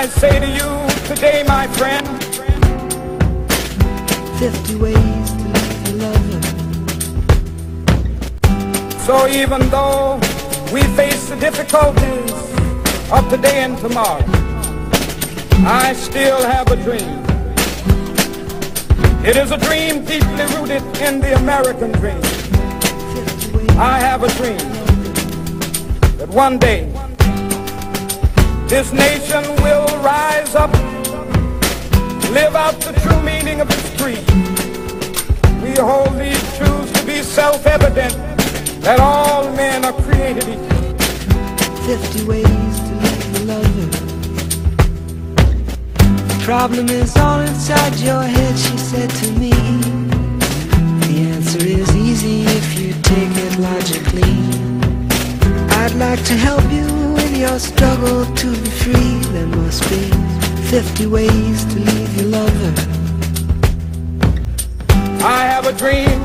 I say to you today, my friend, 50 ways to leave your lover. so even though we face the difficulties of today and tomorrow, I still have a dream. It is a dream deeply rooted in the American dream. I have a dream that one day this nation will rise up, live out the true meaning of its creed. We hold these truths to be self-evident, that all men are created equal. 50 ways to leave your lover. The problem is all inside your head, she said to me. The answer is easy if you take it logically. I'd like to help you in your struggle to be free. There must be 50 ways to leave your lover. I have a dream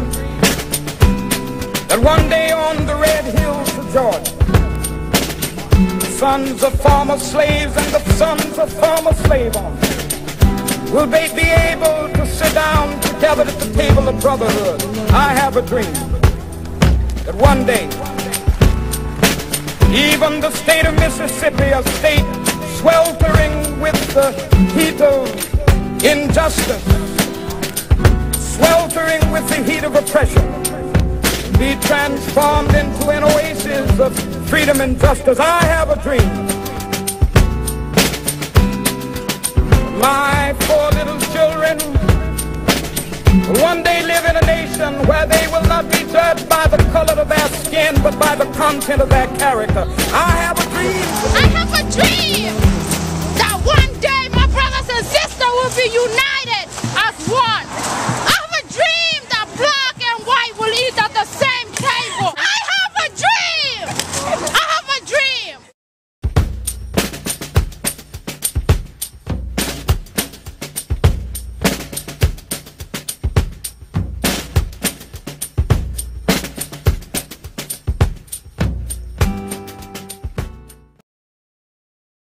that one day on the red hills of Georgia, the sons of former slaves and the sons of former slave owners will be able to sit down together at the table of brotherhood. I have a dream that one day even the state of Mississippi, a state sweltering with the heat of injustice, sweltering with the heat of oppression, be transformed into an oasis of freedom and justice. I have a dream. My 4 little children will one day live in a nation where they will not be judged by the color of their skin, but by the content of their character. I have a dream. I have a dream that one day my brothers and sisters will be united as one.